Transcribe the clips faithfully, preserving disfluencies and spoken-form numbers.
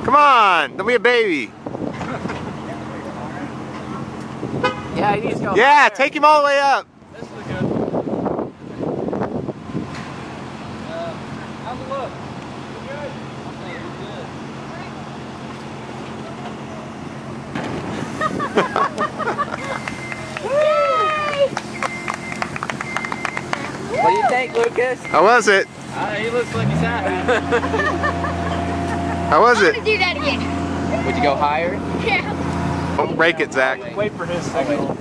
Come on, don't be a baby. Yeah, he needs to go Yeah, higher. take him all the way up. This is a good one. Uh, how's it look? You good? Okay, you're good. What do you think, Lucas? How was it? Uh, he looks like he's happy. How was I'm it? gonna do that again. Would you go higher? Yeah. Don't break it, Zach. Wait for his signal.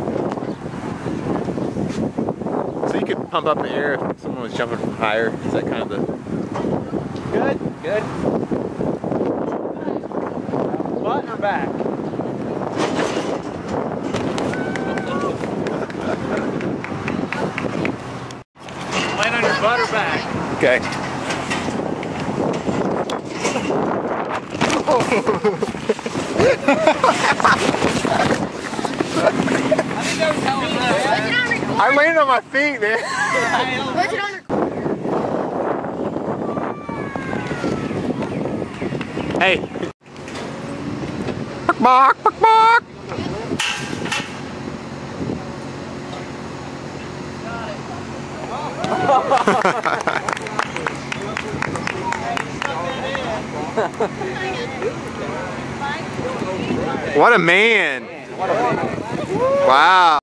So you could pump up in the air if someone was jumping from higher. Is that kind of the... Good, good. Butt or back? Land on your butt or back? Okay. I landed on my feet, man. Was it on Hey. Bark, bark, bark. What a man. Wow.